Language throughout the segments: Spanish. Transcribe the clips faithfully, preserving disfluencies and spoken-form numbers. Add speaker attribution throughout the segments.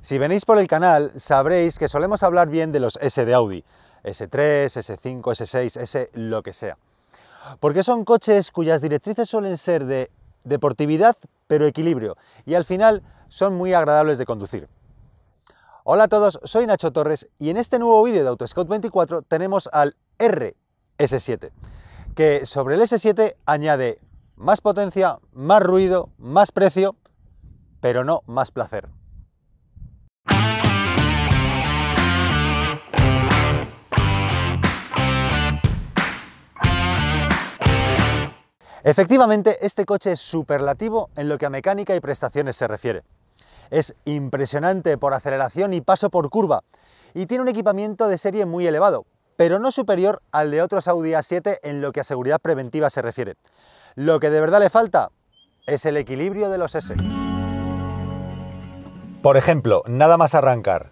Speaker 1: Si venís por el canal, sabréis que solemos hablar bien de los S de Audi, ese tres, ese cinco, ese seis, ese lo que sea. Porque son coches cuyas directrices suelen ser de deportividad, pero equilibrio, y al final son muy agradables de conducir. Hola a todos, soy Nacho Torres y en este nuevo vídeo de Autoscout veinticuatro tenemos al R S siete, que sobre el S siete añade más potencia, más ruido, más precio, pero no más placer. Efectivamente, este coche es superlativo en lo que a mecánica y prestaciones se refiere. Es impresionante por aceleración y paso por curva, y tiene un equipamiento de serie muy elevado, pero no superior al de otros Audi A siete en lo que a seguridad preventiva se refiere. Lo que de verdad le falta es el equilibrio de los S. Por ejemplo, nada más arrancar,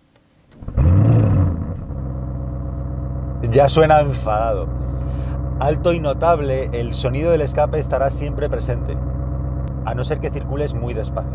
Speaker 1: ya suena enfadado. Alto y notable, el sonido del escape estará siempre presente, a no ser que circules muy despacio.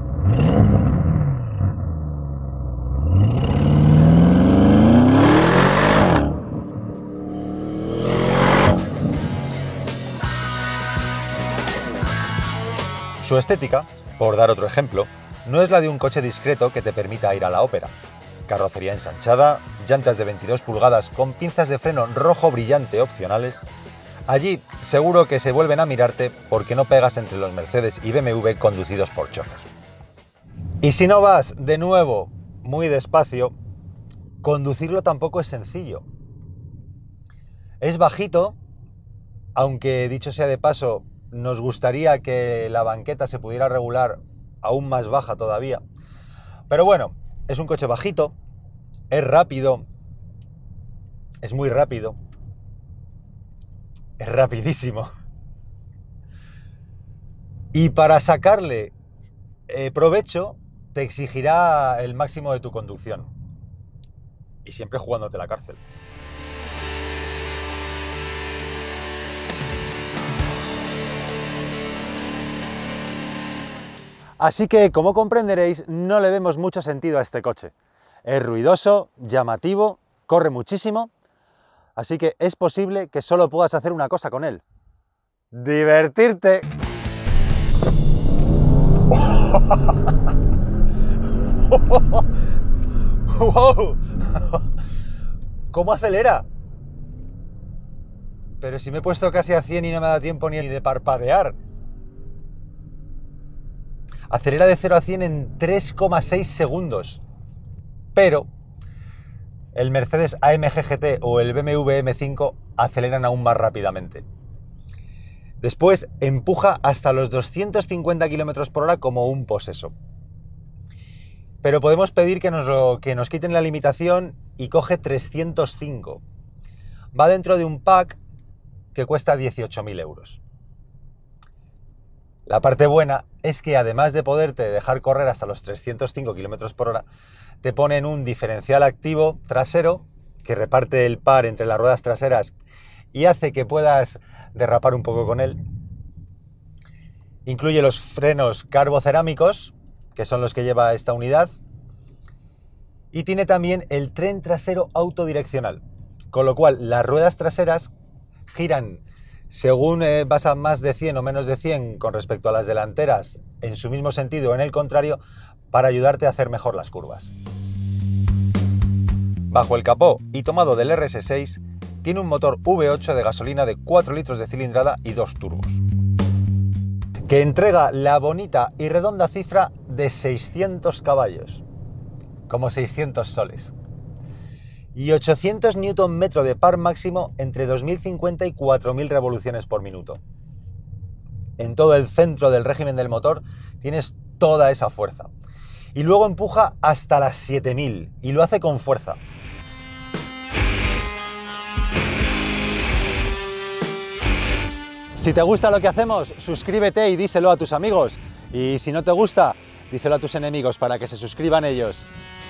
Speaker 1: Su estética, por dar otro ejemplo, no es la de un coche discreto que te permita ir a la ópera. Carrocería ensanchada, llantas de veintidós pulgadas con pinzas de freno rojo brillante opcionales. Allí seguro que se vuelven a mirarte porque no pegas entre los Mercedes y B M W conducidos por chofer. Y si no vas, de nuevo, muy despacio, conducirlo tampoco es sencillo. Es bajito, aunque dicho sea de paso, nos gustaría que la banqueta se pudiera regular aún más baja todavía. Pero bueno, es un coche bajito, es rápido, es muy rápido, es rapidísimo. Y para sacarle eh, provecho, te exigirá el máximo de tu conducción. Y siempre jugándote la cárcel. Así que, como comprenderéis, no le vemos mucho sentido a este coche. Es ruidoso, llamativo, corre muchísimo, así que es posible que solo puedas hacer una cosa con él: divertirte. ¡Wow! ¿Cómo acelera? Pero si me he puesto casi a cien y no me da tiempo ni de parpadear. Acelera de cero a cien en tres coma seis segundos. Pero el Mercedes A M G G T o el B M W M cinco aceleran aún más rápidamente. Después empuja hasta los doscientos cincuenta kilómetros por hora como un poseso. Pero podemos pedir que nos, lo, que nos quiten la limitación y coge trescientos cinco. Va dentro de un pack que cuesta dieciocho mil euros. La parte buena es que además de poderte dejar correr hasta los trescientos cinco kilómetros por hora, te ponen un diferencial activo trasero que reparte el par entre las ruedas traseras y hace que puedas derrapar un poco con él. Incluye los frenos carbocerámicos, que son los que lleva esta unidad, y tiene también el tren trasero autodireccional, con lo cual las ruedas traseras giran según eh, vas a más de cien o menos de cien con respecto a las delanteras, en su mismo sentido o en el contrario, para ayudarte a hacer mejor las curvas. Bajo el capó y tomado del R S seis, tiene un motor V ocho de gasolina de cuatro litros de cilindrada y dos turbos, que entrega la bonita y redonda cifra de seiscientos caballos, como seiscientos soles. Y ochocientos newton metro de par máximo entre dos mil cincuenta y cuatro mil revoluciones por minuto. En todo el centro del régimen del motor tienes toda esa fuerza. Y luego empuja hasta las siete mil y lo hace con fuerza. Si te gusta lo que hacemos, suscríbete y díselo a tus amigos. Y si no te gusta, díselo a tus enemigos para que se suscriban ellos.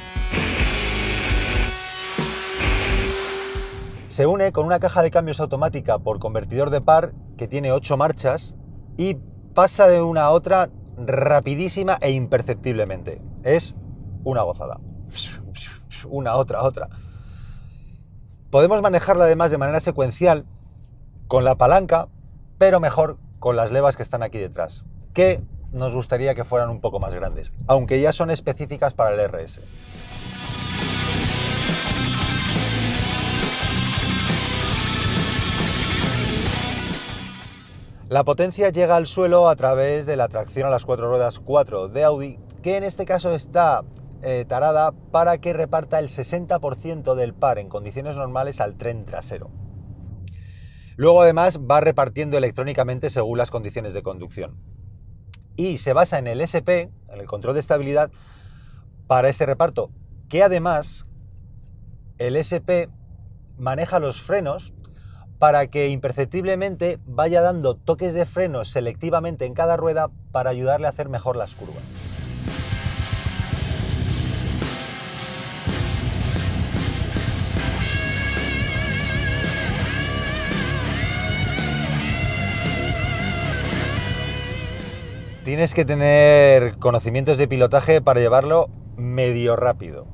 Speaker 1: Se une con una caja de cambios automática por convertidor de par que tiene ocho marchas y pasa de una a otra rapidísima e imperceptiblemente. Es una gozada. Una, otra, otra. Podemos manejarla además de manera secuencial con la palanca, pero mejor con las levas que están aquí detrás, que nos gustaría que fueran un poco más grandes, aunque ya son específicas para el R S. La potencia llega al suelo a través de la tracción a las cuatro ruedas cuatro de Audi, que en este caso está eh, tarada para que reparta el sesenta por ciento del par en condiciones normales al tren trasero. Luego además va repartiendo electrónicamente según las condiciones de conducción. Y se basa en el S P, en el control de estabilidad, para este reparto, que además el S P maneja los frenos para que imperceptiblemente vaya dando toques de freno selectivamente en cada rueda para ayudarle a hacer mejor las curvas. Tienes que tener conocimientos de pilotaje para llevarlo medio rápido.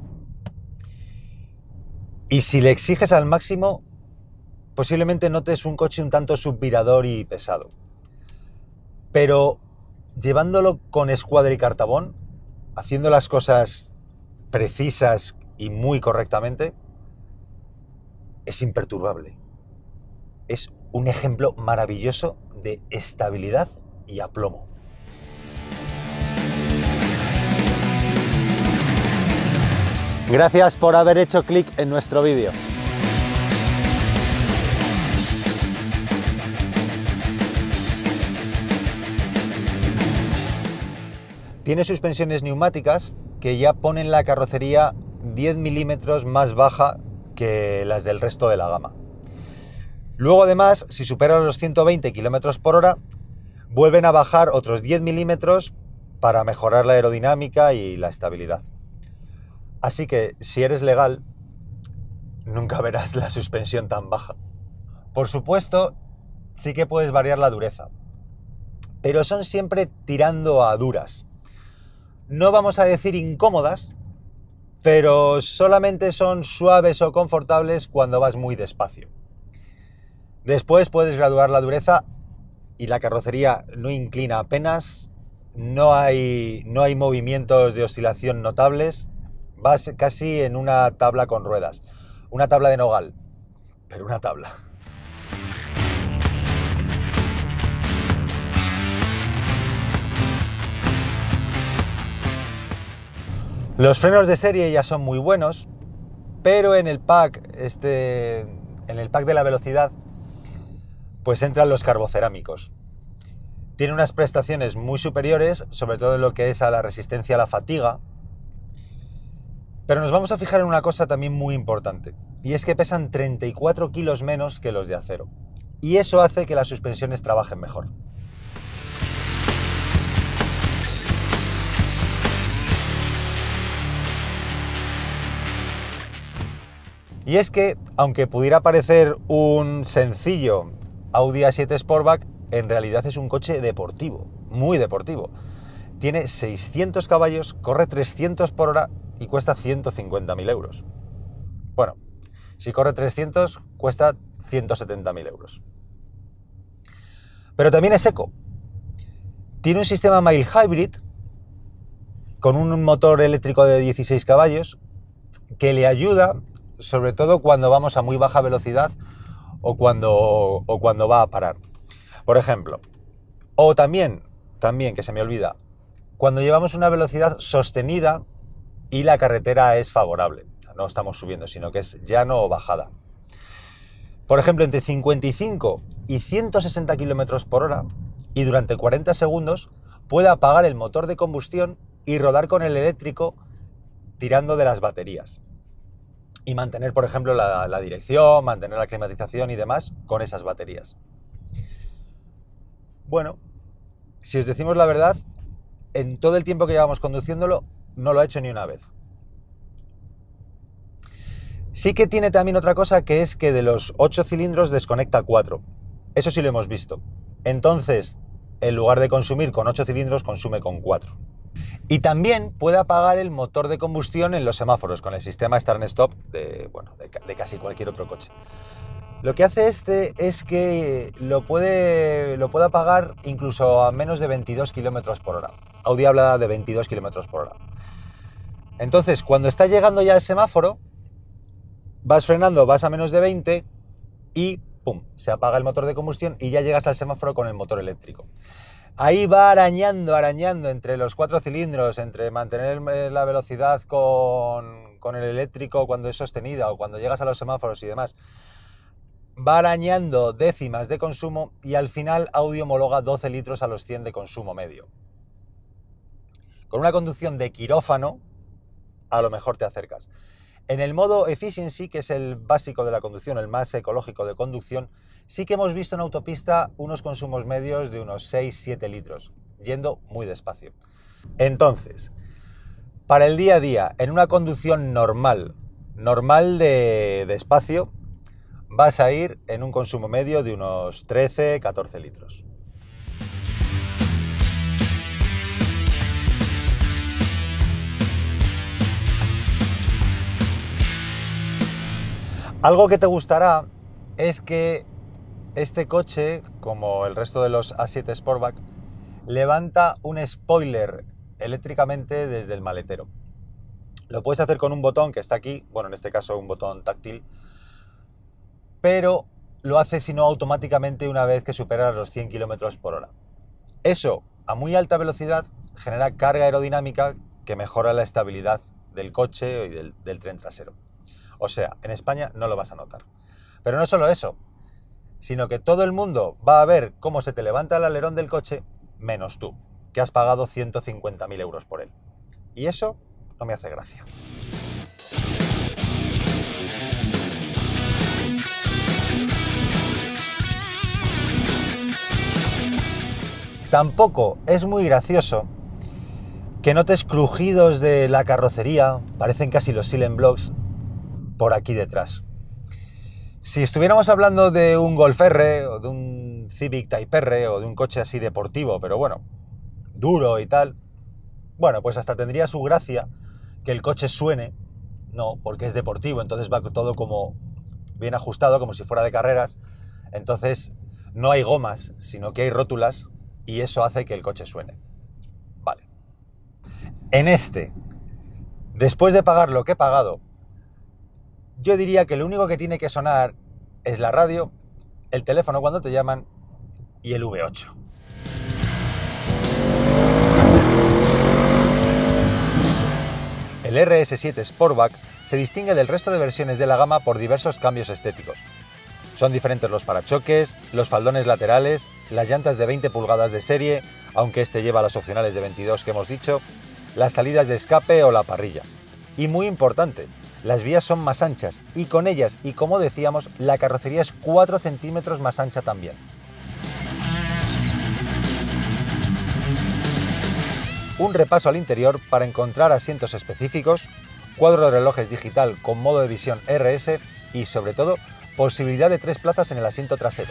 Speaker 1: Y si le exiges al máximo, posiblemente notes un coche un tanto subvirador y pesado. Pero llevándolo con escuadra y cartabón, haciendo las cosas precisas y muy correctamente, es imperturbable. Es un ejemplo maravilloso de estabilidad y aplomo. Gracias por haber hecho clic en nuestro vídeo. Tiene suspensiones neumáticas que ya ponen la carrocería diez milímetros más baja que las del resto de la gama. Luego además, si superan los ciento veinte kilómetros por hora, vuelven a bajar otros diez milímetros para mejorar la aerodinámica y la estabilidad. Así que si eres legal, nunca verás la suspensión tan baja. Por supuesto, sí que puedes variar la dureza, pero son siempre tirando a duras. No vamos a decir incómodas, pero solamente son suaves o confortables cuando vas muy despacio. Después puedes graduar la dureza y la carrocería no inclina apenas, no hay, no hay movimientos de oscilación notables, vas casi en una tabla con ruedas, una tabla de nogal, pero una tabla. Los frenos de serie ya son muy buenos, pero en el pack, este, en el pack de la velocidad, pues entran los carbocerámicos. Tiene unas prestaciones muy superiores, sobre todo en lo que es a la resistencia a la fatiga, pero nos vamos a fijar en una cosa también muy importante, y es que pesan treinta y cuatro kilos menos que los de acero, y eso hace que las suspensiones trabajen mejor. Y es que, aunque pudiera parecer un sencillo Audi A siete Sportback, en realidad es un coche deportivo, muy deportivo. Tiene seiscientos caballos, corre trescientos por hora y cuesta ciento cincuenta mil euros. Bueno, si corre trescientos, cuesta ciento setenta mil euros. Pero también es eco. Tiene un sistema mild hybrid con un motor eléctrico de dieciséis caballos que le ayuda, sobre todo cuando vamos a muy baja velocidad o cuando, o cuando va a parar. Por ejemplo, o también, también que se me olvida, cuando llevamos una velocidad sostenida y la carretera es favorable. No estamos subiendo, sino que es llano o bajada. Por ejemplo, entre cincuenta y cinco y ciento sesenta kilómetros por hora y durante cuarenta segundos puede apagar el motor de combustión y rodar con el eléctrico tirando de las baterías. Y mantener, por ejemplo, la, la dirección, mantener la climatización y demás con esas baterías. Bueno, si os decimos la verdad, en todo el tiempo que llevamos conduciéndolo, no lo ha hecho ni una vez. Sí que tiene también otra cosa, que es que de los ocho cilindros desconecta cuatro. Eso sí lo hemos visto. Entonces, en lugar de consumir con ocho cilindros, consume con cuatro. Y también puede apagar el motor de combustión en los semáforos con el sistema Start and Stop de, bueno, de, de casi cualquier otro coche. Lo que hace este es que lo puede, lo puede apagar incluso a menos de veintidós kilómetros por hora. Audi habla de veintidós kilómetros por hora. Entonces, cuando estás llegando ya al semáforo, vas frenando, vas a menos de veinte y ¡pum!, se apaga el motor de combustión y ya llegas al semáforo con el motor eléctrico. Ahí va arañando, arañando entre los cuatro cilindros, entre mantener la velocidad con, con el eléctrico cuando es sostenida o cuando llegas a los semáforos y demás. Va arañando décimas de consumo y al final Audi homologa doce litros a los cien de consumo medio. Con una conducción de quirófano, a lo mejor te acercas. En el modo Efficiency, que es el básico de la conducción, el más ecológico de conducción, sí que hemos visto en autopista unos consumos medios de unos seis a siete litros, yendo muy despacio. Entonces, para el día a día, en una conducción normal, normal de, de espacio, vas a ir en un consumo medio de unos trece a catorce litros. Algo que te gustará es que este coche, como el resto de los A siete Sportback, levanta un spoiler eléctricamente desde el maletero. Lo puedes hacer con un botón que está aquí, bueno, en este caso un botón táctil, pero lo hace si no automáticamente una vez que supera los cien kilómetros por hora. Eso, a muy alta velocidad, genera carga aerodinámica que mejora la estabilidad del coche y del, del tren trasero. O sea, en España no lo vas a notar. Pero no solo eso, sino que todo el mundo va a ver cómo se te levanta el alerón del coche, menos tú, que has pagado ciento cincuenta mil euros por él. Y eso no me hace gracia. Tampoco es muy gracioso que notes crujidos de la carrocería, parecen casi los Silent Blocks, por aquí detrás. Si estuviéramos hablando de un Golf R, o de un Civic Type R, o de un coche así deportivo, pero bueno, duro y tal, bueno, pues hasta tendría su gracia que el coche suene, no, porque es deportivo, entonces va todo como bien ajustado, como si fuera de carreras, entonces no hay gomas, sino que hay rótulas, y eso hace que el coche suene. Vale. En este, después de pagar lo que he pagado, yo diría que lo único que tiene que sonar es la radio, el teléfono cuando te llaman y el V ocho. El R S siete Sportback se distingue del resto de versiones de la gama por diversos cambios estéticos. Son diferentes los parachoques, los faldones laterales, las llantas de veinte pulgadas de serie, aunque este lleva las opcionales de veintidós que hemos dicho, las salidas de escape o la parrilla. Y muy importante, las vías son más anchas y con ellas, y como decíamos, la carrocería es cuatro centímetros más ancha también. Un repaso al interior para encontrar asientos específicos, cuadro de relojes digital con modo de visión R S y, sobre todo, posibilidad de tres plazas en el asiento trasero.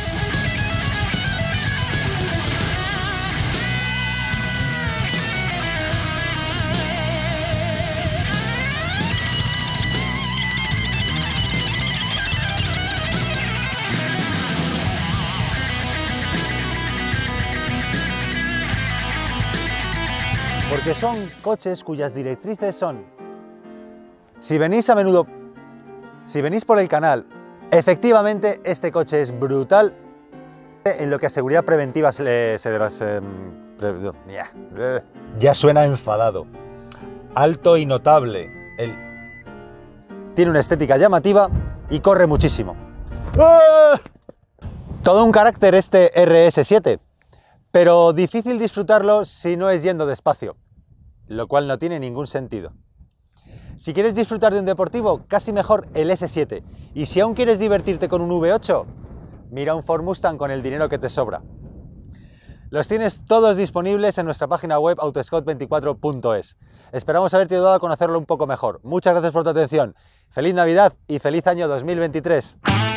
Speaker 1: Porque son coches cuyas directrices son: si venís a menudo, si venís por el canal, efectivamente este coche es brutal en lo que a seguridad preventiva se le... Se las, eh, pre, yeah, ya suena enfadado. Alto y notable. El, tiene una estética llamativa y corre muchísimo. ¡Ah! Todo un carácter este R S siete, pero difícil disfrutarlo si no es yendo despacio, lo cual no tiene ningún sentido. Si quieres disfrutar de un deportivo, casi mejor el S siete, y si aún quieres divertirte con un V ocho, mira un Ford Mustang con el dinero que te sobra. Los tienes todos disponibles en nuestra página web auto scout veinticuatro punto es. Esperamos haberte ayudado a conocerlo un poco mejor. Muchas gracias por tu atención. Feliz Navidad y feliz año dos mil veintitrés.